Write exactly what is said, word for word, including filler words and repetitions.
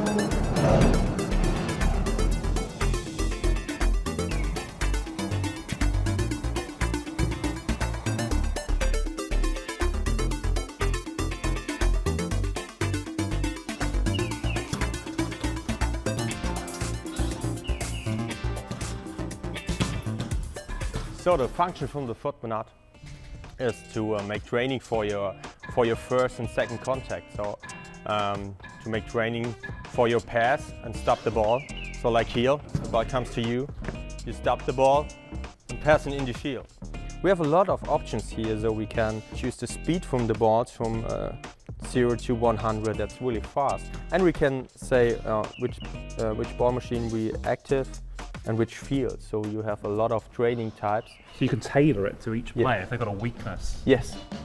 So the function from the Footbonaut is to uh, make training for your for your first and second contact. So um, to make training for your pass and stop the ball. So like here, the ball comes to you, you stop the ball and pass it in the field. We have a lot of options here, so we can choose the speed from the balls from uh, zero to one hundred. That's really fast, and we can say uh, which uh, which ball machine we active and which field. So you have a lot of training types. So you can tailor it to each player, yeah. if they've got a weakness. Yes.